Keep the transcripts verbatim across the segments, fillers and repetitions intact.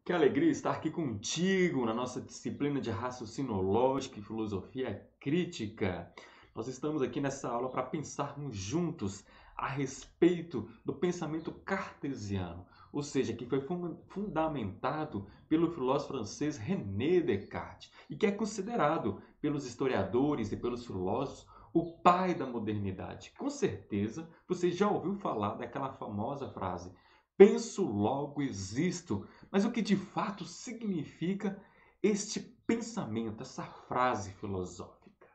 Que alegria estar aqui contigo na nossa disciplina de raciocínio lógico e filosofia crítica. Nós estamos aqui nessa aula para pensarmos juntos a respeito do pensamento cartesiano, ou seja, que foi fundamentado pelo filósofo francês René Descartes e que é considerado pelos historiadores e pelos filósofos o pai da modernidade. Com certeza, você já ouviu falar daquela famosa frase: penso, logo existo. Mas o que de fato significa este pensamento, essa frase filosófica?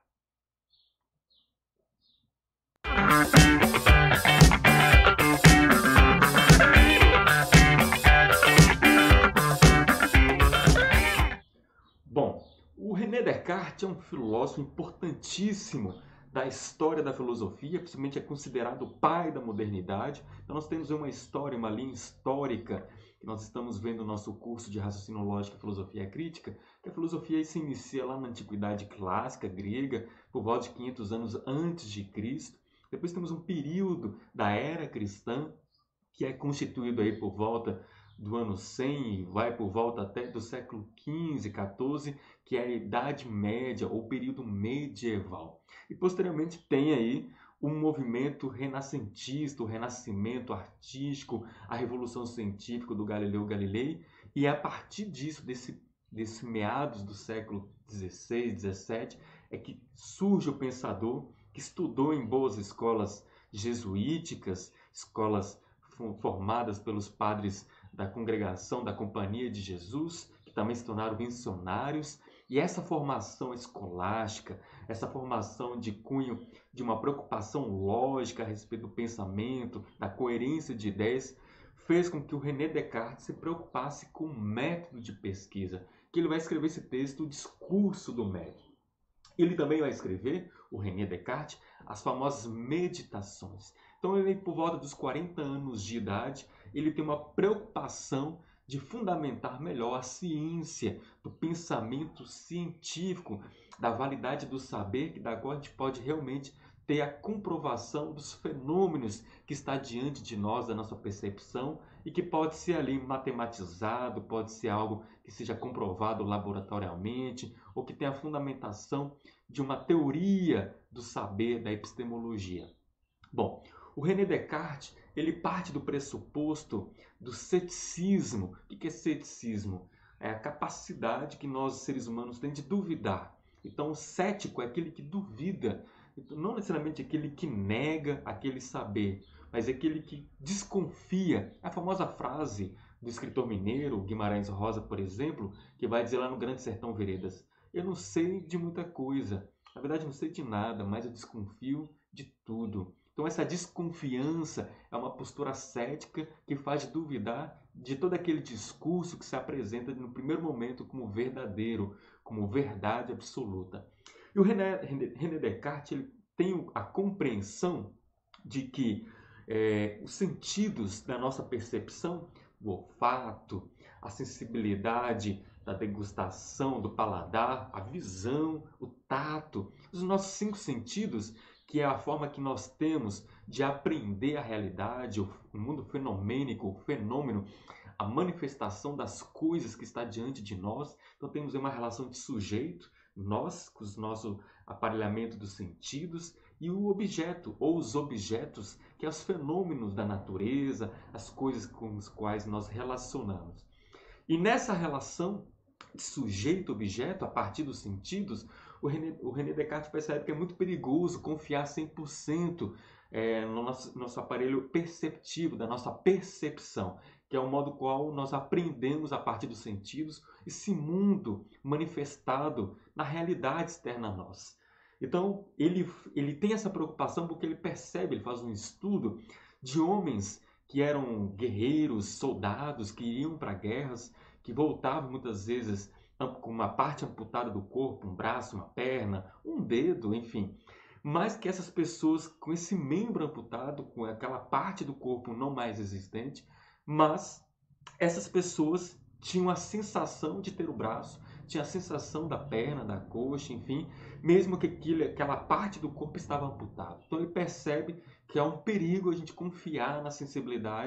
Bom, o René Descartes é um filósofo importantíssimo da história da filosofia, principalmente é considerado o pai da modernidade. Então nós temos uma história, uma linha histórica que nós estamos vendo no nosso curso de raciocínio lógico e filosofia crítica, que a filosofia se inicia lá na antiguidade clássica grega, por volta de quinhentos anos antes de Cristo. Depois temos um período da era cristã, que é constituído aí por volta do ano cem e vai por volta até do século quinze, quatorze, que é a Idade Média ou período medieval. E posteriormente tem aí um movimento renascentista, o renascimento artístico, a revolução científica do Galileu Galilei, e é a partir disso, desse, desse meados do século dezesseis, dezessete, é que surge o pensador que estudou em boas escolas jesuíticas, escolas formadas pelos padres da congregação da Companhia de Jesus, que também se tornaram missionários. E essa formação escolástica, essa formação de cunho de uma preocupação lógica a respeito do pensamento, da coerência de ideias, fez com que o René Descartes se preocupasse com o método de pesquisa, que ele vai escrever esse texto, o Discurso do Método. Ele também vai escrever, o René Descartes, as famosas Meditações. Então, ele, por volta dos quarenta anos de idade, ele tem uma preocupação de fundamentar melhor a ciência, do pensamento científico, da validade do saber, que da qual a gente pode realmente ter a comprovação dos fenômenos que está diante de nós, da nossa percepção, e que pode ser ali matematizado, pode ser algo que seja comprovado laboratorialmente, ou que tenha a fundamentação de uma teoria do saber, da epistemologia. Bom, o René Descartes, ele parte do pressuposto do ceticismo. O que é ceticismo? É a capacidade que nós, seres humanos, temos de duvidar. Então, o cético é aquele que duvida, não necessariamente aquele que nega aquele saber, mas aquele que desconfia. A famosa frase do escritor mineiro Guimarães Rosa, por exemplo, que vai dizer lá no Grande Sertão Veredas: eu não sei de muita coisa, na verdade não sei de nada, mas eu desconfio de tudo. Então essa desconfiança é uma postura cética que faz duvidar de todo aquele discurso que se apresenta no primeiro momento como verdadeiro, como verdade absoluta. E o René, René Descartes ele tem a compreensão de que é, os sentidos da nossa percepção, o olfato, a sensibilidade da degustação, do paladar, a visão, o tato, os nossos cinco sentidos, que é a forma que nós temos de aprender a realidade, o mundo fenomênico, o fenômeno, a manifestação das coisas que está diante de nós. Então temos uma relação de sujeito, nós, com o nosso aparelhamento dos sentidos, e o objeto, ou os objetos, que é os fenômenos da natureza, as coisas com as quais nós relacionamos. E nessa relação de sujeito-objeto, a partir dos sentidos, o René, o René Descartes percebe que é muito perigoso confiar cem por cento é, no nosso, nosso aparelho perceptivo, da nossa percepção, que é o modo qual nós aprendemos a partir dos sentidos esse mundo manifestado na realidade externa a nós. Então, ele, ele tem essa preocupação porque ele percebe, ele faz um estudo de homens que eram guerreiros, soldados, que iam para guerras, que voltavam muitas vezes com uma parte amputada do corpo, um braço, uma perna, um dedo, enfim. Mas que essas pessoas com esse membro amputado, com aquela parte do corpo não mais existente, mas essas pessoas tinham a sensação de ter o braço, tinha a sensação da perna, da coxa, enfim, mesmo que aquilo, aquela parte do corpo estava amputada. Então ele percebe que há um perigo a gente confiar na sensibilidade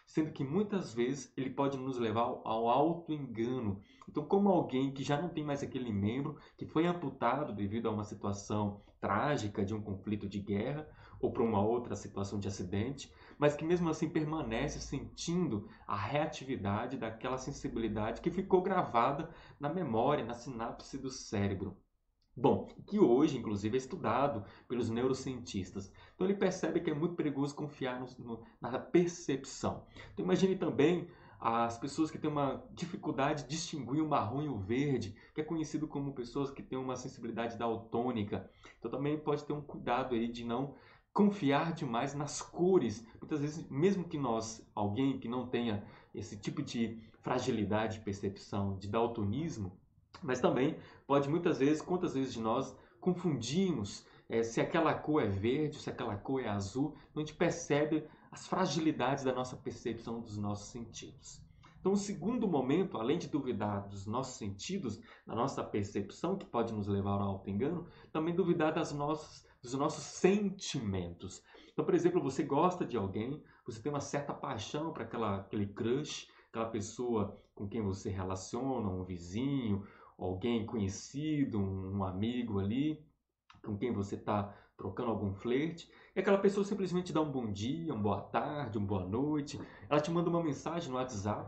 sendo que muitas vezes ele pode nos levar ao auto-engano. Então, como alguém que já não tem mais aquele membro, que foi amputado devido a uma situação trágica de um conflito de guerra ou para uma outra situação de acidente, mas que mesmo assim permanece sentindo a reatividade daquela sensibilidade que ficou gravada na memória, na sinapse do cérebro. Bom, que hoje, inclusive, é estudado pelos neurocientistas. Então, ele percebe que é muito perigoso confiar no, no, na percepção. Então, imagine também as pessoas que têm uma dificuldade de distinguir o marrom e o verde, que é conhecido como pessoas que têm uma sensibilidade daltônica. Então, também pode ter um cuidado aí de não confiar demais nas cores. Muitas vezes, mesmo que nós, alguém que não tenha esse tipo de fragilidade de percepção, de daltonismo, mas também pode muitas vezes, quantas vezes de nós confundimos é, se aquela cor é verde, se aquela cor é azul, então a gente percebe as fragilidades da nossa percepção dos nossos sentidos. Então, o segundo momento, além de duvidar dos nossos sentidos, da nossa percepção, que pode nos levar ao auto-engano, também duvidar das nossas, dos nossos sentimentos. Então, por exemplo, você gosta de alguém, você tem uma certa paixão para aquela, aquele crush, aquela pessoa com quem você relaciona, um vizinho, alguém conhecido, um amigo ali, com quem você está trocando algum flerte, e aquela pessoa simplesmente dá um bom dia, uma boa tarde, uma boa noite, ela te manda uma mensagem no WhatsApp,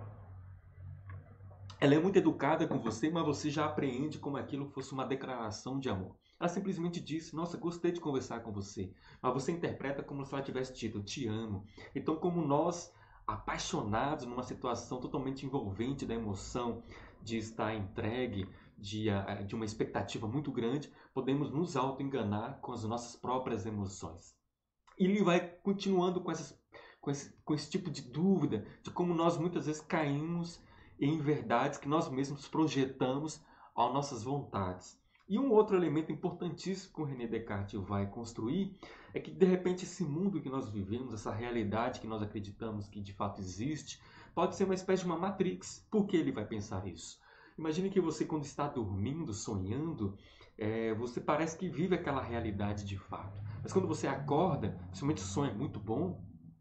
ela é muito educada com você, mas você já apreende como aquilo fosse uma declaração de amor. Ela simplesmente disse, nossa, gostei de conversar com você, mas você interpreta como se ela tivesse dito, eu te amo. Então, como nós, apaixonados numa situação totalmente envolvente da emoção, de estar entregue, de, de uma expectativa muito grande, podemos nos auto-enganar com as nossas próprias emoções. E ele vai continuando com, essas, com, esse, com esse tipo de dúvida, de como nós muitas vezes caímos em verdades que nós mesmos projetamos às nossas vontades. E um outro elemento importantíssimo que o René Descartes vai construir é que, de repente, esse mundo que nós vivemos, essa realidade que nós acreditamos que de fato existe, pode ser uma espécie de uma matrix. Por que ele vai pensar isso? Imagine que você, quando está dormindo, sonhando, é, você parece que vive aquela realidade de fato. Mas quando você acorda, principalmente o sonho é muito bom,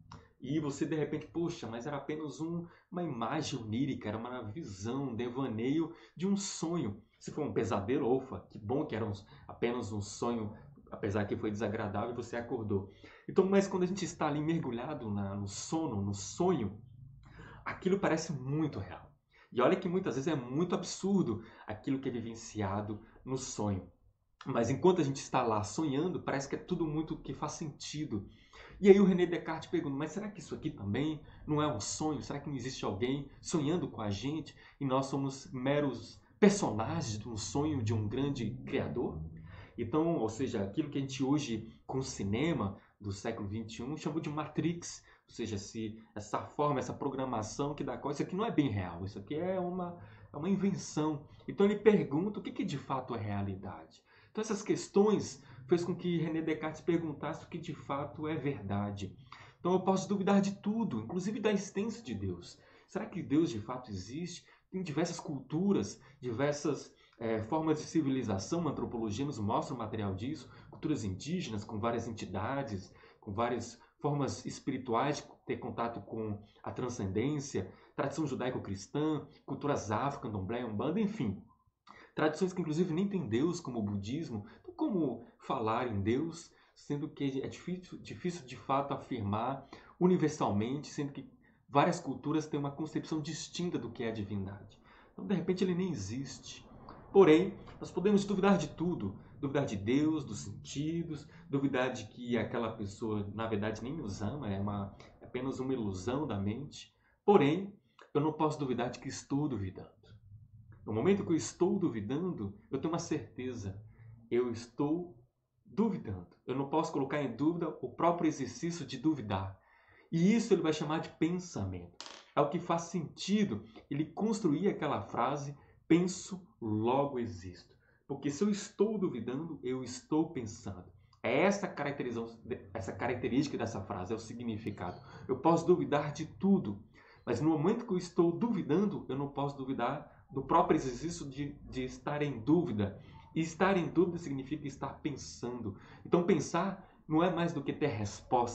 e você de repente, poxa, mas era apenas um, uma imagem onírica, era uma visão, um devaneio de um sonho. Se for um pesadelo, ufa, que bom que era um, apenas um sonho, apesar que foi desagradável e você acordou. Então, mas quando a gente está ali mergulhado na, no sono, no sonho, aquilo parece muito real. E olha que muitas vezes é muito absurdo aquilo que é vivenciado no sonho. Mas enquanto a gente está lá sonhando, parece que é tudo muito que faz sentido. E aí o René Descartes pergunta, mas será que isso aqui também não é um sonho? Será que não existe alguém sonhando com a gente e nós somos meros personagens de um sonho de um grande criador? Então, ou seja, aquilo que a gente hoje, com o cinema do século vinte e um, chama de Matrix. Ou seja, se essa forma, essa programação que dá coisa, isso aqui não é bem real, isso aqui é uma, é uma invenção. Então ele pergunta o que, que de fato é realidade. Então essas questões fez com que René Descartes perguntasse o que de fato é verdade. Então eu posso duvidar de tudo, inclusive da existência de Deus. Será que Deus de fato existe? Tem diversas culturas, diversas é, formas de civilização, a antropologia nos mostra o material disso, culturas indígenas com várias entidades, com várias formas espirituais de ter contato com a transcendência, tradição judaico-cristã, culturas afro, candomblé, umbanda, enfim. Tradições que inclusive nem têm Deus, como o budismo. Então, como falar em Deus, sendo que é difícil, difícil de fato afirmar universalmente, sendo que várias culturas têm uma concepção distinta do que é a divindade. Então, de repente, ele nem existe. Porém, nós podemos duvidar de tudo. Duvidar de Deus, dos sentidos, duvidar de que aquela pessoa, na verdade, nem nos ama, é, uma, é apenas uma ilusão da mente. Porém, eu não posso duvidar de que estou duvidando. No momento que eu estou duvidando, eu tenho uma certeza. Eu estou duvidando. Eu não posso colocar em dúvida o próprio exercício de duvidar. E isso ele vai chamar de pensamento. É o que faz sentido ele construir aquela frase, penso, logo existo. Porque se eu estou duvidando, eu estou pensando. É essa, essa característica dessa frase, é o significado. Eu posso duvidar de tudo, mas no momento que eu estou duvidando, eu não posso duvidar do próprio exercício de, de estar em dúvida. E estar em dúvida significa estar pensando. Então pensar não é mais do que ter resposta.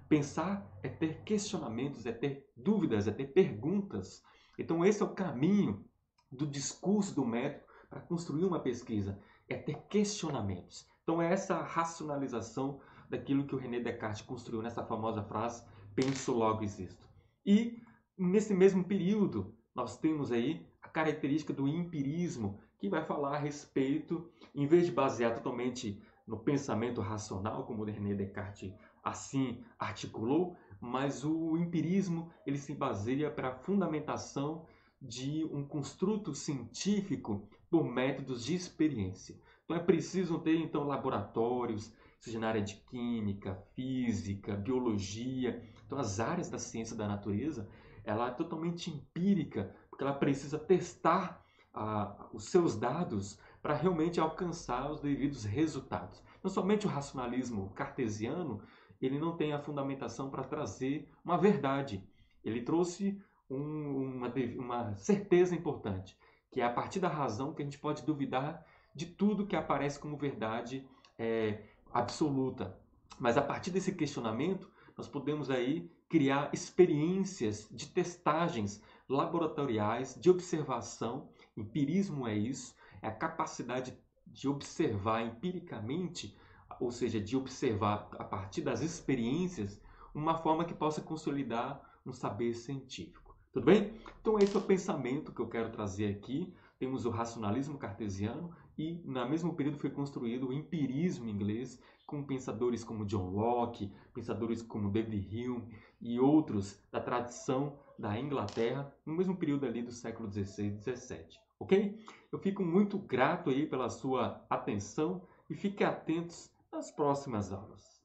Pensar é ter questionamentos, é ter dúvidas, é ter perguntas. Então esse é o caminho do discurso, do método, para construir uma pesquisa, é ter questionamentos. Então é essa racionalização daquilo que o René Descartes construiu nessa famosa frase, penso, logo existo. E nesse mesmo período, nós temos aí a característica do empirismo, que vai falar a respeito, em vez de basear totalmente no pensamento racional, como o René Descartes assim articulou, mas o empirismo ele se baseia para a fundamentação de um construto científico por métodos de experiência. Então é preciso ter então laboratórios, seja na área de química, física, biologia. Então as áreas da ciência da natureza, ela é totalmente empírica, porque ela precisa testar ah, os seus dados para realmente alcançar os devidos resultados. Não somente o racionalismo cartesiano, ele não tem a fundamentação para trazer uma verdade. Ele trouxe um, uma, uma certeza importante, que é a partir da razão que a gente pode duvidar de tudo que aparece como verdade é, absoluta. Mas a partir desse questionamento, nós podemos aí criar experiências de testagens laboratoriais, de observação. Empirismo é isso, é a capacidade de observar empiricamente, ou seja, de observar a partir das experiências, uma forma que possa consolidar um saber científico. Tudo bem? Então esse é o pensamento que eu quero trazer aqui. Temos o racionalismo cartesiano e, no mesmo período, foi construído o empirismo inglês, com pensadores como John Locke, pensadores como David Hume e outros da tradição da Inglaterra, no mesmo período ali do século dezesseis e dezessete. Ok? Eu fico muito grato aí pela sua atenção e fiquem atentos nas próximas aulas.